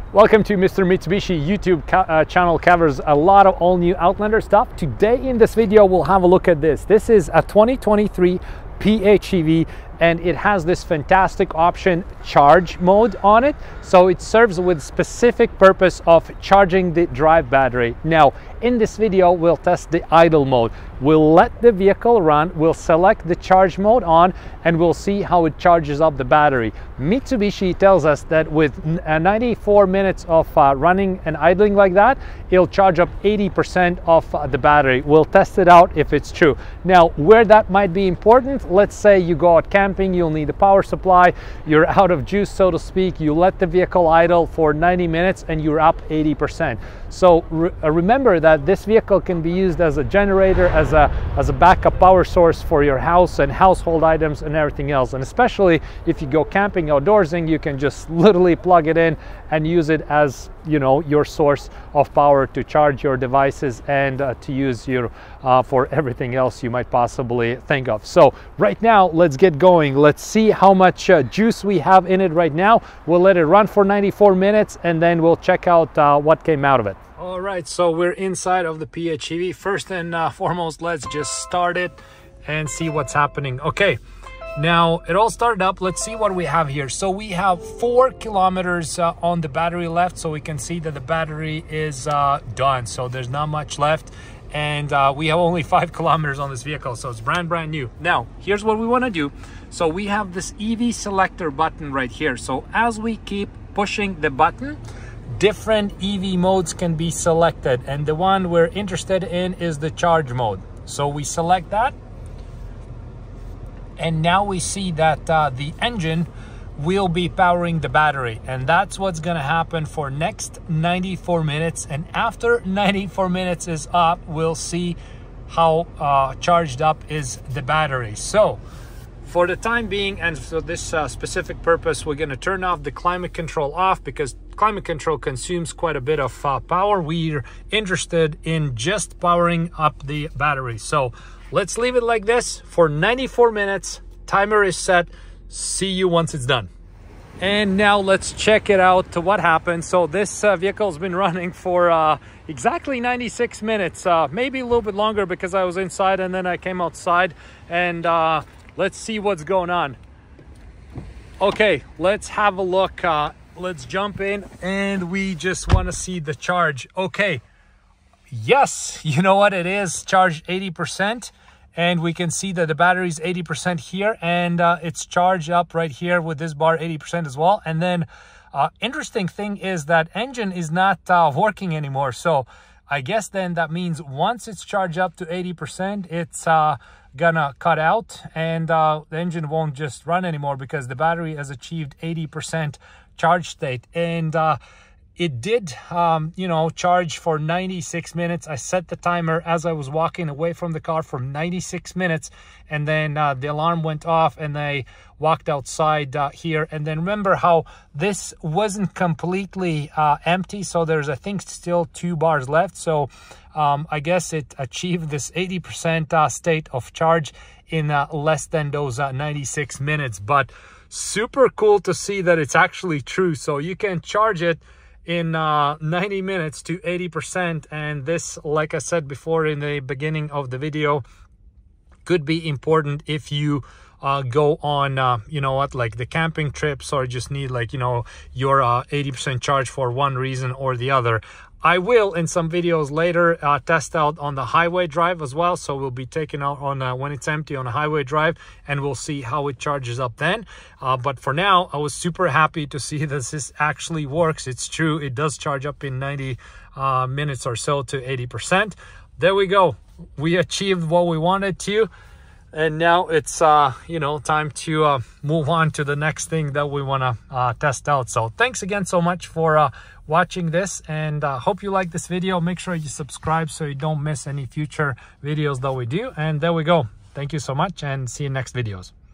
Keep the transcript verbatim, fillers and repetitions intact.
Welcome to Mister Mitsubishi YouTube uh, channel. Covers a lot of all new Outlander stuff. Today in this video we'll have a look at this. This is a twenty twenty-three P H E V and it has this fantastic option, charge mode, on it. So it serves with specific purpose of charging the drive battery. Now in this video we'll test the idle mode. We'll let the vehicle run, we'll select the charge mode on, and we'll see how it charges up the battery. Mitsubishi tells us that with ninety-four minutes of uh, running and idling like that, it'll charge up eighty percent of uh, the battery. We'll test it out if it's true. Now where that might be important, let's say you go out camping, you'll need a power supply, you're out of juice so to speak, you let the vehicle idle for ninety minutes and you're up eighty percent. So re remember that this vehicle can be used as a generator, as a as a backup power source for your house and household items and everything else. And especially if you go camping, outdoorsing, you can just literally plug it in and use it as, you know, your source of power to charge your devices and uh, to use your uh, for everything else you might possibly think of. So right now let's get going. Let's see how much uh, juice we have in it right now. We'll let it run for ninety-four minutes and then we'll check out uh, what came out of it. All right, so we're inside of the P H E V. First and uh, foremost, let's just start it and see what's happening. Okay, now it all started up. Let's see what we have here. So we have four kilometers uh, on the battery left, so we can see that the battery is uh, done. So there's not much left, and uh, we have only five kilometers on this vehicle, so it's brand brand new. Now here's what we want to do. So we have this E V selector button right here. So as we keep pushing the button, different E V modes can be selected, and the one we're interested in is the charge mode. So we select that, and now we see that uh, the engine will be powering the battery, and that's what's gonna happen for next ninety-four minutes. And after ninety-four minutes is up, we'll see how uh, charged up is the battery. So for the time being, and for this uh, specific purpose, we're going to turn off the climate control off, because climate control consumes quite a bit of uh, power. We're interested in just powering up the battery. So let's leave it like this for ninety-four minutes. Timer is set. See you once it's done. And now let's check it out to what happened. So this uh, vehicle's been running for uh, exactly ninety-six minutes, uh, maybe a little bit longer because I was inside and then I came outside, and uh, let's see what's going on. Okay, let's have a look. Uh, let's jump in, and we just want to see the charge. Okay, yes, you know what, it is charged eighty percent, and we can see that the battery is eighty percent here, and uh, it's charged up right here with this bar eighty percent as well. And then uh, interesting thing is that engine is not uh, working anymore. So I guess then that means once it's charged up to eighty percent, it's uh, gonna cut out, and uh, the engine won't just run anymore because the battery has achieved eighty percent charge state. And uh, it did, um, you know, charge for ninety-six minutes. I set the timer as I was walking away from the car for ninety-six minutes, and then uh, the alarm went off and I walked outside uh, here. And then remember how this wasn't completely uh, empty, so there's I think still two bars left. So um, I guess it achieved this eighty percent uh, state of charge in uh, less than those uh, ninety-six minutes. But super cool to see that it's actually true. So you can charge it in uh, ninety minutes to eighty percent, and this, like I said before in the beginning of the video, could be important if you uh, go on, uh, you know what, like the camping trips, or just need like, you know, your uh, eighty percent charge for one reason or the other. I will in some videos later uh, test out on the highway drive as well. So we'll be taking out on uh, when it's empty on a highway drive, and we'll see how it charges up then. Uh, but for now, I was super happy to see that this actually works. It's true. It does charge up in ninety uh, minutes or so to eighty percent. There we go. We achieved what we wanted to. And now it's, uh, you know, time to uh, move on to the next thing that we want to uh, test out. So thanks again so much for uh, watching this, and uh, hope you like this video. Make sure you subscribe so you don't miss any future videos that we do. And there we go. Thank you so much, and see you in next videos.